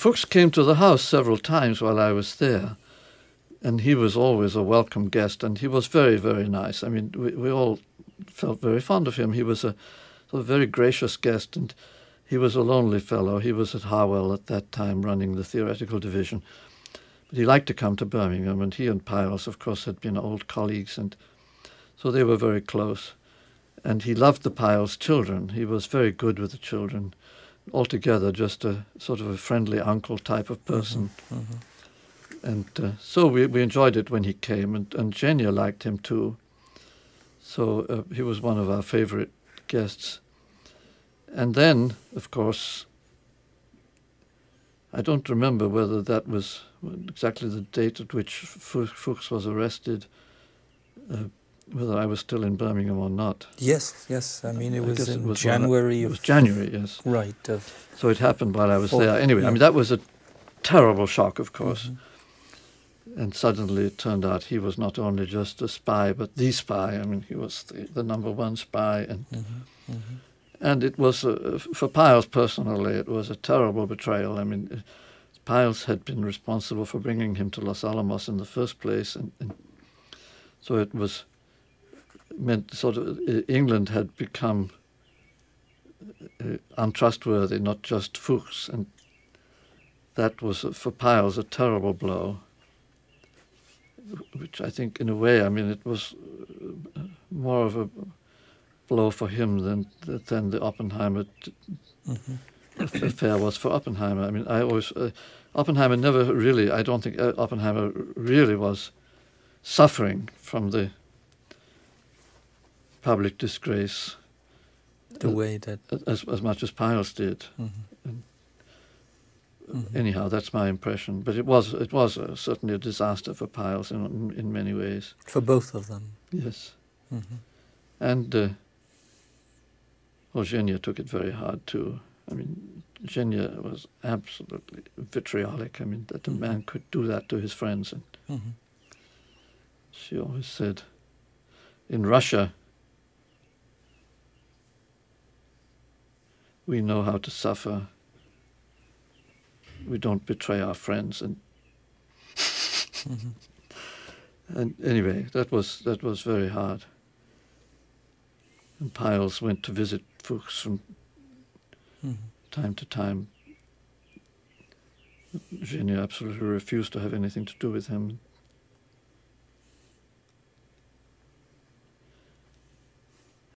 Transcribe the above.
Fuchs came to the house several times while I was there, and he was always a welcome guest, and he was very, very nice. I mean, we all felt very fond of him. He was a sort of very gracious guest, and he was a lonely fellow. He was at Harwell at that time running the theoretical division. But he liked to come to Birmingham, and he and Peierls, of course, had been old colleagues, and so they were very close. And he loved the Peierls children. He was very good with the children. Altogether, just a sort of a friendly uncle type of person. Mm-hmm. Mm-hmm. And so we enjoyed it when he came, and Genia liked him too. So he was one of our favorite guests. And then, of course, I don't remember whether that was exactly the date at which Fuchs was arrested, whether I was still in Birmingham or not. Yes. I mean, it was in January. It was January, yes. Right. So it happened while I was there. Anyway, yeah. I mean, that was a terrible shock, of course. Mm-hmm. And suddenly it turned out he was not only just a spy, but the spy. I mean, he was the number one spy. And and it was, for Peierls personally, it was a terrible betrayal. I mean, Peierls had been responsible for bringing him to Los Alamos in the first place. And so it was meant sort of England had become untrustworthy, not just Fuchs. And that was, for Peierls, a terrible blow, which I think, in a way, I mean, it was more of a blow for him than the Oppenheimer affair was for Oppenheimer. I mean, I always Oppenheimer never really. I don't think Oppenheimer really was suffering from the public disgrace the way that as much as Peierls did. Anyhow, that's my impression. But it was certainly a disaster for Peierls in many ways. For both of them. Yes. And Genia took it very hard too. I mean, Genia was absolutely vitriolic. I mean, that a man could do that to his friends. And she always said, in Russia, we know how to suffer. We don't betray our friends. And and anyway, that was very hard. And Peierls went to visit Fuchs from time to time. Genia absolutely refused to have anything to do with him.